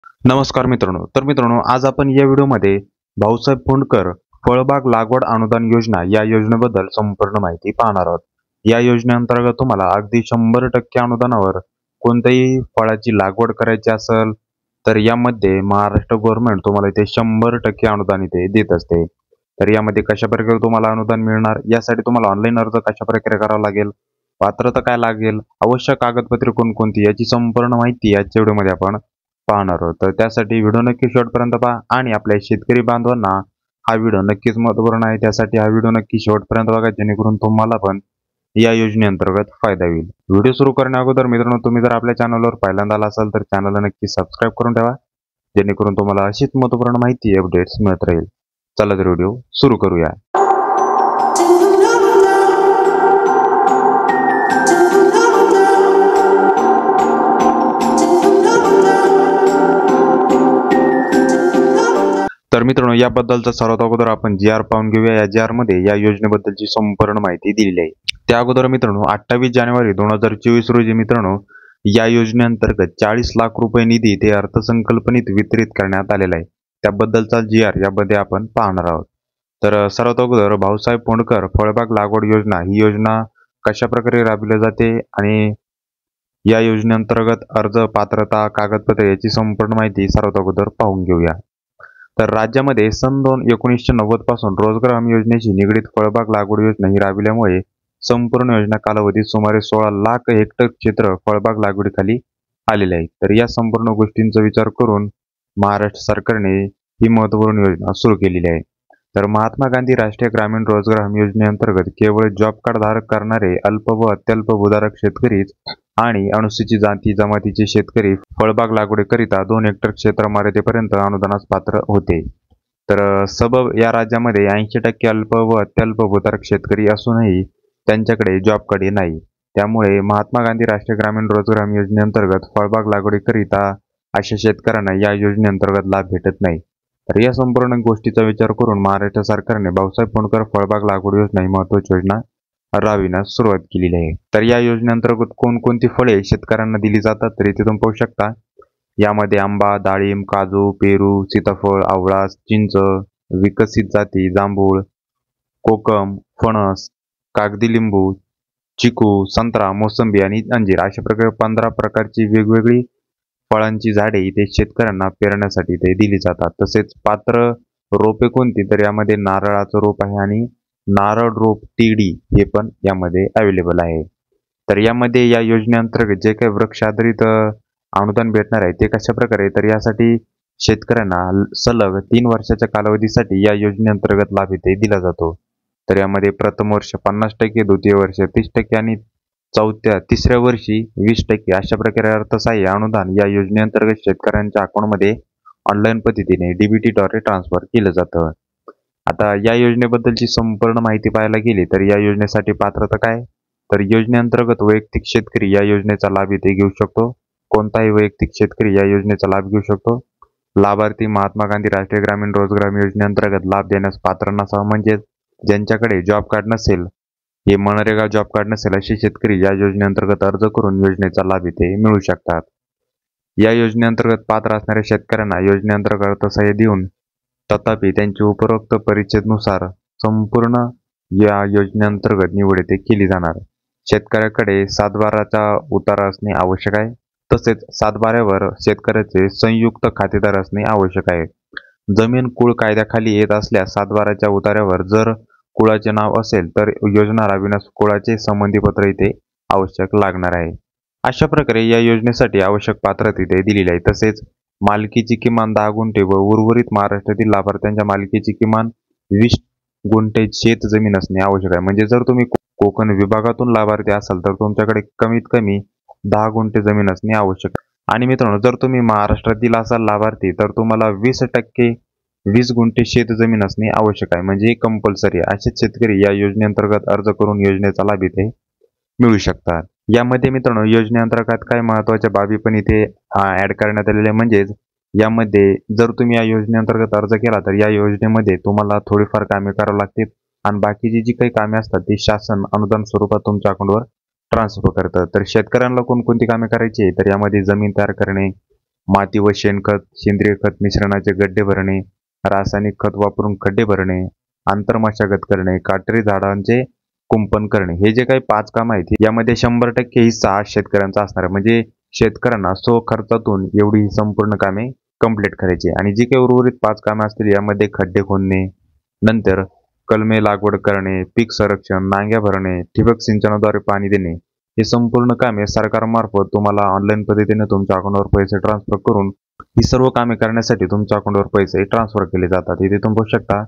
नमस्कार मित्रांनो. आज आपण या व्हिडिओमध्ये भाऊसाहेब फुंडकर फळबाग लागवड अनुदान योजना या योजनेबद्दल संपूर्ण माहिती पाहणार आहोत. या योजनेअंतर्गत तुम्हाला अगदी 100% अनुदानावर कोणत्याही फळाची लागवड करायची असेल तर यामध्ये महाराष्ट्र गव्हर्नमेंट तुम्हाला इथे 100% अनुदान इथे देत असते. तर यामध्ये कशा प्रकारे तुम्हाला अनुदान मिळणार, यासाठी तुम्हाला ऑनलाईन अर्ज कशा प्रकारे करावा लागेल, पात्रता काय लागेल, आवश्यक कागदपत्रे कोणकोणती, याची संपूर्ण माहिती आजच्या व्हिडिओमध्ये आपण पाहणार आहोत. तर त्यासाठी व्हिडिओ नक्की शेवटपर्यंत पहा आणि आपल्या शेतकरी बांधवांना हा व्हिडिओ नक्कीच महत्त्वपूर्ण आहे. त्यासाठी हा व्हिडिओ नक्की शेवटपर्यंत बघा, जेणेकरून तुम्हाला पण या योजनेअंतर्गत फायदा होईल. व्हिडिओ सुरू करण्या अगोदर मित्रांनो, तुम्ही जर आपल्या चॅनलवर पहिल्यांदा आला असाल तर चॅनलला नक्की सबस्क्राईब करून ठेवा, जेणेकरून तुम्हाला अशीच महत्त्वपूर्ण माहिती अपडेट्स मिळत राहील. चला तर व्हिडिओ सुरू करूया. तर मित्रांनो, याबद्दलचा सर्वात अगोदर आपण जी.आर. पाहून घेऊया. या जी.आर. मध्ये या योजनेबद्दलची संपूर्ण माहिती दिलेली आहे. त्या अगोदर मित्रांनो, 28 जानेवारी 2024 रोजी मित्रांनो या योजनेअंतर्गत 40 लाख रुपये निधी ते अर्थसंकल्पनेत वितरित करण्यात आलेला आहे. त्याबद्दलचा जी.आर. यामध्ये आपण पाहणार आहोत. तर सर्वात अगोदर भाऊसाहेब फुंडकर फळबाग लागवड योजना ही योजना कशा प्रकारे राबविली जाते आणि या योजनेअंतर्गत अर्ज, पात्रता, कागदपत्रे याची संपूर्ण माहिती सर्वात अगोदर पाहून घेऊया. तर राज्यामध्ये सन 1990 पासून रोजगार हमी योजनेशी निगडीत फळबाग लागवड योजना ही राबविल्यामुळे संपूर्ण योजना कालावधीत सुमारे 16 लाख हेक्टर क्षेत्र फळबाग लागवडीखाली आलेले आहे. तर या संपूर्ण गोष्टींचा विचार करून महाराष्ट्र सरकारने ही महत्त्वपूर्ण योजना सुरू केलेली आहे. तर महात्मा गांधी राष्ट्रीय ग्रामीण रोजगार हमी योजनेअंतर्गत केवळ जॉब कार्ड धारक करणारे अल्प व अत्यल्प भूधारक शेतकरीच आणि अनुसूचित जाती जमातीचे शेतकरी फळबाग लागवडीकरिता 2 हेक्टर क्षेत्र मर्यादेपर्यंत अनुदानास पात्र होते. तर सबब या राज्यामध्ये 80% अल्प व अत्यल्प भूधारक शेतकरी असूनही त्यांच्याकडे जॉब कार्ड नाही. त्यामुळे महात्मा गांधी राष्ट्रीय ग्रामीण रोजगार हमी योजनेअंतर्गत फळबाग लागवडीकरिता अशा शेतकऱ्यांना या योजनेअंतर्गत लाभ भेटत नाही. तर या संपूर्ण गोष्टीचा विचार करून महाराष्ट्र सरकारने भाऊसाहेब फुंडकर फळबाग लागवड योजना ही महत्त्वाची योजना राबविण्यास सुरुवात केलेली आहे. तर या योजनेअंतर्गत कोणकोणती फळे शेतकऱ्यांना दिली जातात तर इथे तुम्ही पाहू शकता. यामध्ये आंबा, डाळिंब, काजू, पेरू, सीताफळ, आवळा, चिंच, विकसित जाती, जांभूळ, कोकम, फणस, कागदी लिंबू, चिकू, संत्रा, मोसंबी आणि अंजीर अशा प्रकारे 15 प्रकारची वेगवेगळी फळांची झाडे इथे शेतकऱ्यांना पेरण्यासाठी ते दिली जातात. तसेच पात्र रोपे कोणती तर यामध्ये नारळाचं रोप आहे आणि नारळ रोप टीडी हे पण यामध्ये अवेलेबल आहे. तर यामध्ये या योजनेअंतर्गत जे काही वृक्ष आधारित अनुदान भेटणार आहे ते कशा प्रकारे तर यासाठी शेतकऱ्यांना सलग 3 वर्षाच्या कालावधीसाठी या योजनेअंतर्गत लाभ इथे दिला जातो. तर यामध्ये प्रथम वर्ष 50%, द्वितीय वर्ष 30% आणि तिसऱ्या वर्षी 20% अशा प्रकारे अर्थसहाय्य अनुदान या योजनेअंतर्गत शेतकऱ्यांच्या अकाउंटमध्ये ऑनलाईन पद्धतीने डीबीटीद्वारे ट्रान्सफर केलं जातं. आता या योजनेबद्दलची संपूर्ण माहिती पाहायला गेली तर या योजनेसाठी पात्रता काय तर योजनेअंतर्गत वैयक्तिक शेतकरी या योजनेचा लाभ इथे घेऊ शकतो. कोणताही वैयक्तिक शेतकरी या योजनेचा लाभ घेऊ शकतो. लाभार्थी महात्मा गांधी राष्ट्रीय ग्रामीण रोजगार हमी योजनेअंतर्गत लाभ देण्यास पात्र नसावा, म्हणजे ज्यांच्याकडे जॉब कार्ड नसेल, हे मनरेगा जॉब कार्ड नसेल असे शेतकरी या योजनेअंतर्गत अर्ज करून योजनेचा लाभ इथे मिळू शकतात. या योजनेअंतर्गत पात्र असणाऱ्या शेतकऱ्यांना योजनेअंतर्गत अर्थसहाय्य देऊन तथापि त्यांची उपरोक्त परिच्छेदनुसार संपूर्ण या योजनेअंतर्गत निवड इथे केली जाणार. शेतकऱ्याकडे 7/12चा उतारा असणे आवश्यक आहे. तसेच 7/12वर शेतकऱ्याचे संयुक्त खातेदार असणे आवश्यक आहे. जमीन कुळ कायद्याखाली येत असल्यास 7/12च्या उतार्यावर जर कुळाचे नाव असेल तर योजना राबविण्यास कुळाचे संबंधीपत्र इथे आवश्यक लागणार आहे. अशा प्रकारे या योजनेसाठी आवश्यक पात्रता इथे दिलेली आहे. तसेच मालकीची किमान 10 गुंठे व उर्वरित महाराष्ट्रातील लाभार्थ्यांच्या मालकीची किमान 20 गुंठे शेत जमीन असणे आवश्यक आहे. म्हणजे जर तुम्ही कोकण विभागातून लाभार्थी असाल तर तुमच्याकडे कमीत कमी 10 गुंठे जमीन असणे आवश्यक आहे. आणि मित्रांनो, जर तुम्ही महाराष्ट्रातील असाल लाभार्थी तर तुम्हाला 20 गुंठे शेत जमीन असणे आवश्यक आहे, म्हणजे कंपल्सरी. असेच शेतकरी या योजनेअंतर्गत अर्ज करून योजनेचा लाभ इथे मिळू शकतात. यामध्ये मित्रांनो योजनेअंतर्गत काय महत्त्वाच्या बाबी पण इथे ऍड करण्यात आलेल्या, म्हणजेच यामध्ये जर तुम्ही या योजनेअंतर्गत अर्ज केला तर या योजनेमध्ये तुम्हाला थोडीफार कामे करावी लागतील आणि बाकीची जी काही कामे असतात ती शासन अनुदान स्वरूपात तुमच्या अकाउंटवर ट्रान्सफर करतं. तर शेतकऱ्यांना कोणकोणती कामे करायची तर यामध्ये जमीन तयार करणे, माती व शेणखत, सेंद्रिय खत मिश्रणाचे गड्डे भरणे, रासायनिक खत वापरून खड्डे भरणे, आंतरमशागत करणे, काटेरी झाडांचे कुंपण करणे, हे जे काही 5 कामं आहेत यामध्ये 100% हिस्सा हा शेतकऱ्यांचा असणार आहे. म्हणजे शेतकऱ्यांना खर्चातून एवढी ही संपूर्ण कामे कंप्लीट करायची. आणि जी काही उर्वरित 5 कामे असतील यामध्ये खड्डे खोदणे, नंतर कलमे लागवड करणे, पीक संरक्षण, नांग्या भरणे, ठिबक सिंचनाद्वारे पाणी देणे, हे संपूर्ण कामे सरकारमार्फत तुम्हाला ऑनलाईन पद्धतीने तुमच्या अकाउंटवर पैसे ट्रान्सफर करून ही सर्व कामे करण्यासाठी तुमच्या अकाउंटवर पैसे ट्रान्सफर केले जातात. इथे तुम्ही बघू शकता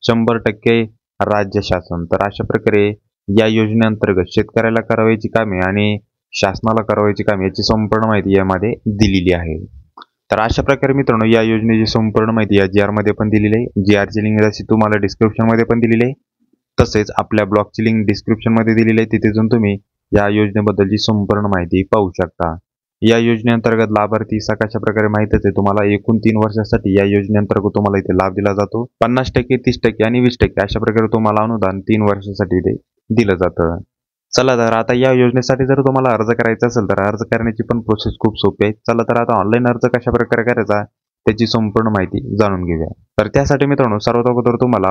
100% राज्य शासन. तर अशा प्रकारे या योजनेअंतर्गत शेतकऱ्याला करावयाची कामे आणि शासनाला करावयाची कामे याची संपूर्ण माहिती यामध्ये दिलेली आहे. तर अशा प्रकारे मित्रांनो या योजनेची संपूर्ण माहिती या GR मध्ये पण दिलेली आहे. GR ची लिंक अशी तुम्हाला डिस्क्रिप्शन मध्ये पण दिलेली आहे. तसेच आपल्या ब्लॉगची लिंक डिस्क्रिप्शन मध्ये दिलेली आहे. तिथे जाऊन तुम्ही या योजनेबद्दलची संपूर्ण माहिती पाहू शकता. या योजनेअंतर्गत लाभार्थी कशा प्रकारे माहितीच आहे तुम्हाला. एकूण 3 वर्षासाठी या योजनेअंतर्गत तुम्हाला इथे लाभ दिला जातो. 50%, 30% आणि 20% अशा प्रकारे तुम्हाला अनुदान 3 वर्षासाठी इथे दिलं जातं. चला तर आता या योजनेसाठी जर तुम्हाला अर्ज करायचा असेल तर अर्ज करण्याची पण प्रोसेस खूप सोपी आहे. चला तर आता ऑनलाईन अर्ज कशा प्रकारे करायचा त्याची संपूर्ण माहिती जाणून घेऊया. तर त्यासाठी मित्रांनो सर्वात अगोदर तुम्हाला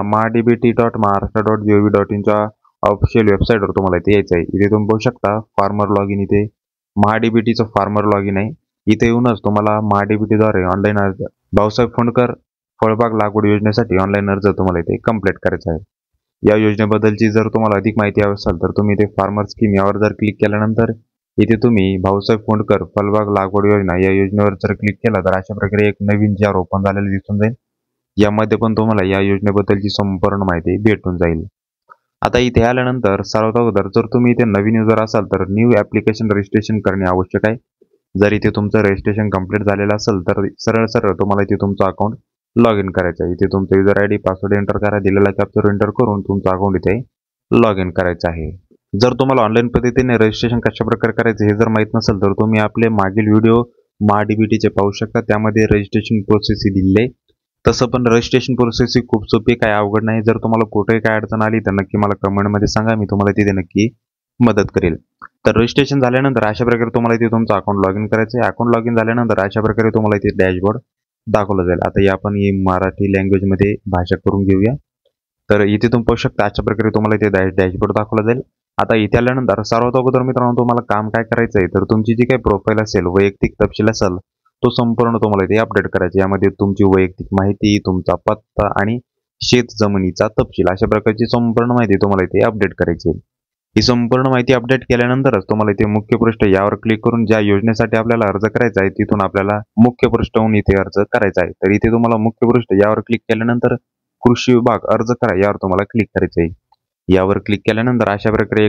mahdbt.maharashtra.gov.in च्या ऑफिशियल वेबसाईटवर तुम्हाला इथे यायचं आहे. इथे तुम्ही बघू शकता फार्मर लॉगिन. इथे mahdbtचं फार्मर लॉगिन आहे. इथे येऊनच तुम्हाला mahdbtद्वारे ऑनलाईन अर्ज भाऊसाहेब फोंडकर फळबाग लागवड योजनेसाठी ऑनलाईन अर्ज तुम्हाला इथे कंप्लीट करायचा आहे. या योजनेबद्दलची जर तुम्हाला अधिक माहिती हवी असेल तर तुम्ही इथे फार्मर स्कीम यावर जर क्लिक केल्यानंतर इथे तुम्ही भाऊसाहेब फोंडकर फळबाग लागवड योजना या योजनेवर जर क्लिक केलं तर अशा प्रकारे एक नवीन GR ओपन झालेलं दिसून जाईल. यामध्ये पण तुम्हाला या योजनेबद्दलची संपूर्ण माहिती भेटून जाईल. आता इथे आल्यानंतर सर्वात अगोदर जर तुम्ही इथे नवीन युजर असाल तर न्यू ॲप्लिकेशन रजिस्ट्रेशन करणे आवश्यक आहे. जर इथे तुमचं रजिस्ट्रेशन कंप्लीट झालेलं असेल तर सरळ तुम्हाला इथे तुमचं अकाउंट लॉग इन करायचं आहे. इथे तुमचं युजर ID पासवर्ड एंटर करा, दिलेला कॅप्चर एंटर करून तुमचं अकाउंट इथे लॉग इन करायचं आहे. जर तुम्हाला ऑनलाईन पद्धतीने रजिस्ट्रेशन कशा प्रकारे करायचं हे जर माहीत नसेल तर तुम्ही आपले मागील व्हिडिओ mahdbtचे पाहू शकता. त्यामध्ये रजिस्ट्रेशन प्रोसेस ही दिलेली आहे. तसं पण रजिस्ट्रेशन प्रोसेस ही खूप सोपी, काय अवघड नाही. जर तुम्हाला कुठेही काय अडचण आली तर नक्की मला कमेंटमध्ये सांगा, मी तुम्हाला तिथे नक्की मदत करेल. तर रजिस्ट्रेशन झाल्यानंतर अशा प्रकारे तुम्हाला इथे तुमचं अकाउंट लॉग इन करायचं आहे. अकाउंट लॉग इन झाल्यानंतर अशा प्रकारे तुम्हाला इथे डॅशबोर्ड दाखवलं जाईल. आता आपण ही मराठी लँग्वेजमध्ये भाषा करून घेऊया. तर इथे तुम्ही पाहू शकता अशा प्रकारे तुम्हाला इथे डॅशबोर्ड दाखवला जाईल. आता इथे आल्यानंतर सर्वात अगोदर मित्रांनो तुम्हाला काम काय करायचं आहे तर तुमची जी काही प्रोफाईल असेल, वैयक्तिक तपशील असेल, तो संपूर्ण तुम्हाला इथे अपडेट करायचा. यामध्ये तुमची वैयक्तिक माहिती, तुमचा पत्ता आणि शेत जमिनीचा तपशील अशा प्रकारची संपूर्ण माहिती तुम्हाला इथे अपडेट करायची आहे. ही संपूर्ण माहिती अपडेट केल्यानंतरच तुम्हाला इथे मुख्य पृष्ठ यावर क्लिक करून ज्या योजनेसाठी आपल्याला अर्ज करायचा आहे तिथून आपल्याला मुख्य पृष्ठाहून इथे अर्ज करायचा आहे. तर इथे तुम्हाला मुख्य पृष्ठ यावर क्लिक केल्यानंतर कृषी विभाग अर्ज करा यावर तुम्हाला क्लिक करायचं आहे. यावर क्लिक केल्यानंतर अशा प्रकारे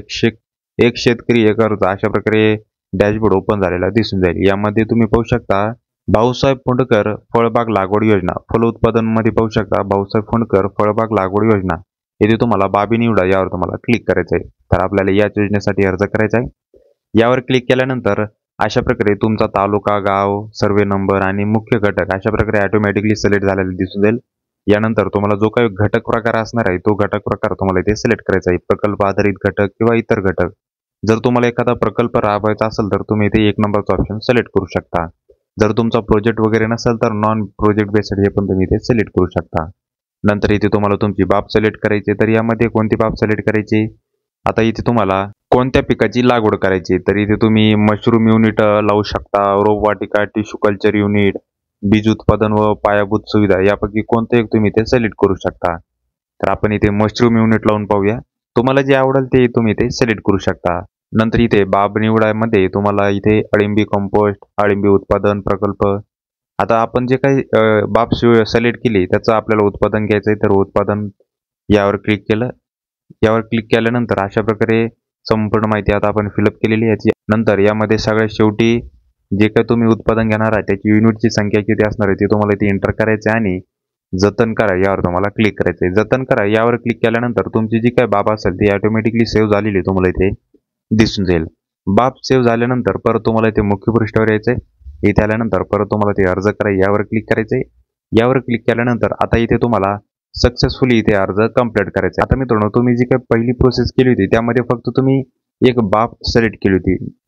एक शेतकरी एक अर्ज अशा प्रकारे डॅशबोर्ड ओपन झालेला दिसून जाईल. यामध्ये तुम्ही पाहू शकता भाऊसाहेब फोंडकर फळबाग लागवड योजना, फलोत्पादन मध्ये पाहू शकता भाऊसाहेब फोंडकर फळबाग लागवड योजना. इथे तुम्हाला बाबी निवडा यावर तुम्हाला क्लिक करायचं आहे. तर आपल्याला याच योजनेसाठी अर्ज करायचा आहे. यावर क्लिक केल्यानंतर अशा प्रकारे तुमचा तालुका, गाव, सर्वे नंबर आणि मुख्य घटक अशा प्रकारे ऑटोमॅटिकली सिलेक्ट झालेला दिसून जाईल. यानंतर तुम्हाला जो काही घटक प्रकार असणार आहे तो घटक प्रकार तुम्हाला इथे सिलेक्ट करायचा आहे. प्रकल्प आधारित घटक किंवा इतर घटक. जर तुम्हाला एखादा प्रकल्प राबवायचा असेल तर तुम्ही इथे 1 नंबरचा ऑप्शन सिलेक्ट करू शकता. जर तुमचा प्रोजेक्ट वगैरे नसेल तर नॉन प्रोजेक्ट बेस्ड हे पण तुम्ही इथे सिलेक्ट करू शकता. नंतर इथे तुम्हाला तुमची बाब सिलेक्ट करायची. तर यामध्ये कोणती बाब सिलेक्ट करायची, आता इथे तुम्हाला कोणत्या पिकाची लागवड करायची, तर इथे तुम्ही मशरूम युनिट लावू शकता, रोपवाटिका, टिश्यू कल्चर युनिट, बीज उत्पादन व पायाभूत सुविधा यापैकी कोणते एक तुम्ही इथे सिलेक्ट करू शकता. तर आपण इथे मशरूम युनिट लावून पाहूया. तुम्हाला जे आवडेल ते तुम्ही इथे सिलेक्ट करू शकता. नंतर इथे बाब निवडामध्ये तुम्हाला इथे अळिंबी कंपोस्ट, अळिंबी उत्पादन प्रकल्प. आता आपण जे काही बाब सिलेक्ट केली त्याचं आपल्याला उत्पादन घ्यायचं आहे. तर उत्पादन यावर क्लिक केलं. यावर क्लिक केल्यानंतर अशा प्रकारे संपूर्ण माहिती आता आपण फिलअप केलेली आहे. नंतर यामध्ये सगळ्यात शेवटी जे काही तुम्ही उत्पादन घेणार आहे त्याची युनिटची संख्या किती असणार आहे ते तुम्हाला इथे एंटर करायचे आणि जतन करा यावर तुम्हाला क्लिक करायचं आहे. जतन करा यावर क्लिक केल्यानंतर तुमची जी काही बाब असेल ती ऑटोमॅटिकली सेव्ह झालेली तुम्हाला इथे दिसून जाईल. बाब सेव्ह झाल्यानंतर परत तुम्हाला इथे मुख्य पृष्ठावर यायचंय. इथे आल्यानंतर परत तुम्हाला ते अर्ज करा यावर क्लिक करायचंय. यावर क्लिक केल्यानंतर आता इथे तुम्हाला सक्सेसफुली इथे अर्ज कंप्लीट करायचा. आता मित्रांनो तुम्ही जी काही पहिली प्रोसेस केली होती त्यामध्ये फक्त तुम्ही एक बाब सिलेक्ट केली होती.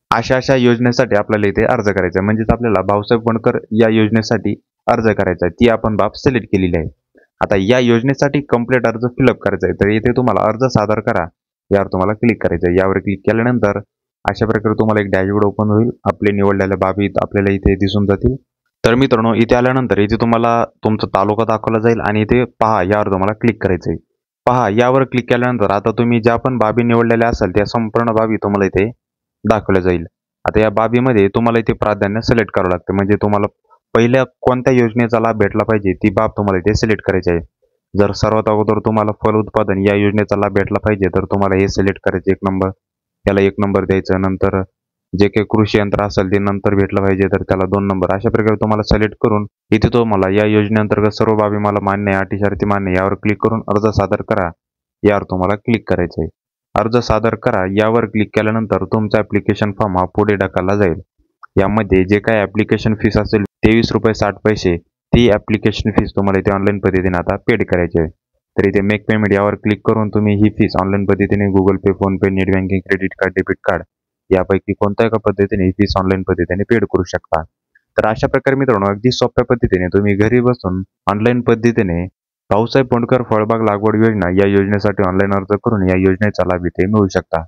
अशा योजनेसाठी आपल्याला इथे अर्ज करायचा आहे. म्हणजेच आपल्याला भाऊसाहेब वणकर या योजनेसाठी अर्ज करायचा आहे. ती आपण बाब सिलेक्ट केलेली आहे. आता या योजनेसाठी कंप्लीट अर्ज फिलअप करायचा आहे. तर इथे तुम्हाला अर्ज सादर करा यावर तुम्हाला क्लिक करायचं आहे. यावर क्लिक केल्यानंतर अशा प्रकारे तुम्हाला एक डॅशबोर्ड ओपन होईल. आपले निवडलेल्या बाबी आपल्याला इथे दिसून जातील. तर मित्रांनो, इथे आल्यानंतर इथे तुम्हाला तुमचा तालुका दाखवला जाईल आणि इथे पहा यावर तुम्हाला क्लिक करायचं आहे. पहा यावर क्लिक केल्यानंतर आता तुम्ही ज्या पण बाबी निवडलेल्या असाल त्या संपूर्ण बाबी तुम्हाला इथे दाखवल्या जाईल. आता या बाबीमध्ये तुम्हाला इथे प्राधान्य सिलेक्ट करावं लागतं. म्हणजे तुम्हाला पहिल्या कोणत्या योजनेचा लाभ भेटला पाहिजे ती बाब तुम्हाला इथे सिलेक्ट करायची आहे. जर सर्वात अगोदर तुम्हाला फल उत्पादन या योजनेचा लाभ भेटला पाहिजे तर तुम्हाला हे सिलेक्ट करायचे 1 नंबर. त्याला 1 नंबर द्यायचं. नंतर जे काही कृषी यंत्र असेल ते नंतर भेटलं पाहिजे तर त्याला 2 नंबर. अशा प्रकारे तुम्हाला सिलेक्ट करून इथे तुम्हाला या योजनेअंतर्गत सर्व बाबी मला मान्य आहे, अटी शर्ती मान्य यावर क्लिक करून अर्ज सादर करा यावर तुम्हाला क्लिक करायचं आहे. अर्ज सादर करा यावर क्लिक केल्यानंतर तुमचा ॲप्लिकेशन फॉर्म हा पुढे ढकलला जाईल. यामध्ये जे काही ॲप्लिकेशन फीस असेल ₹23.60 ती ॲप्लिकेशन फीस तुम्हाला इथे ऑनलाईन पद्धतीने आता पेड करायची आहे. तर इथे मेक पेमेंट यावर क्लिक करून तुम्ही ही फीस ऑनलाईन पद्धतीने Google Pay, PhonePe, net banking, credit card, debit card यापैकी कोणत्या एका पद्धतीने ही फीस ऑनलाईन पद्धतीने पेड करू शकता. तर अशा प्रकारे मित्रांनो अगदी सोप्या पद्धतीने तुम्ही घरी बसून ऑनलाईन पद्धतीने भाऊसाहेब वणकर फळबाग लागवड योजना या योजनेसाठी ऑनलाईन अर्ज करून या योजनेचा लाभ इथे मिळू शकता.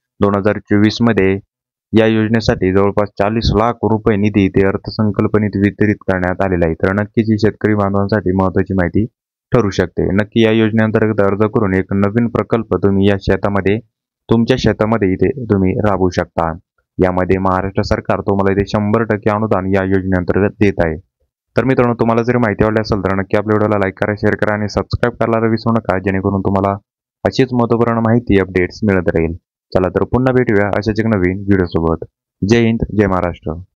2024 मध्ये या योजनेसाठी जवळपास 40 लाख रुपये निधी इथे अर्थसंकल्पनेत वितरित करण्यात आलेला आहे. तर नक्कीच ही शेतकरी बांधवांसाठी महत्त्वाची माहिती ठरू शकते. नक्की या योजनेअंतर्गत अर्ज करून एक नवीन प्रकल्प तुम्ही या शेतामध्ये तुमच्या शेतामध्ये इथे तुम्ही राबवू शकता. यामध्ये महाराष्ट्र सरकार तुम्हाला इथे 100% अनुदान या योजनेअंतर्गत देत आहे. तर मित्रांनो, तुम्हाला जर माहिती आवडली असेल तर नक्की आपल्या व्हिडिओला लाईक करा, शेअर करा आणि सबस्क्राईब करायला विसरू नका, जेणेकरून तुम्हाला अशीच महत्त्वपूर्ण माहिती अपडेट्स मिळत राहील. चला तर पुन्हा भेटूया अशाच एक नवीन व्हिडिओसोबत. जय हिंद, जय महाराष्ट्र.